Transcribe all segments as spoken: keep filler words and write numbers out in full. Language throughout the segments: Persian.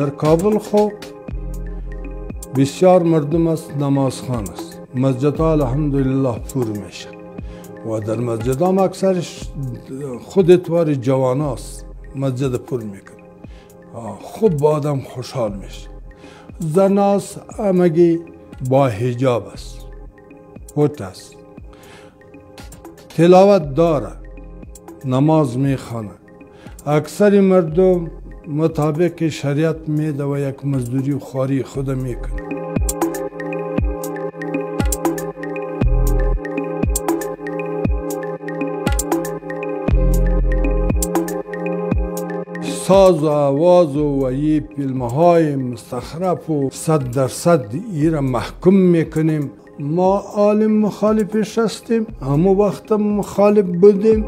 در کابل خو بسیار مردم است نمازخوان است، مسجد ها الحمدلله پر میشه و در مسجد ها اکثرش خود اتوار جوان است، مسجد پر میکنه، خوب با آدم خوشحال میشه. زن است همگی با حجاب است، پوت است، تلاوت داره، نماز میخوانه. اکثر مردم مطابق شریعت میده و یک مزدوری و خواری خود میکنه. ساز و آواز و این فیلم های مستخرف و صد درصد ایره محکوم میکنیم. ما عالم مخالفش هستیم، همو وقت مخالف بودیم.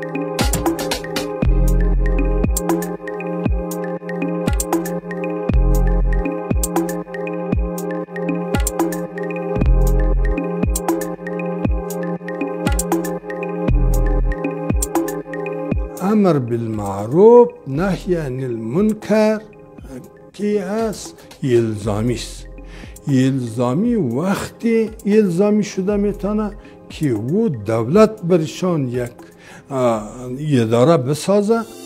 امر بالمعروف نهی عن المنکر که هست الزامی است. الزامی وقتی الزامی شده میتونه که او دولت برشان یک اداره بسازه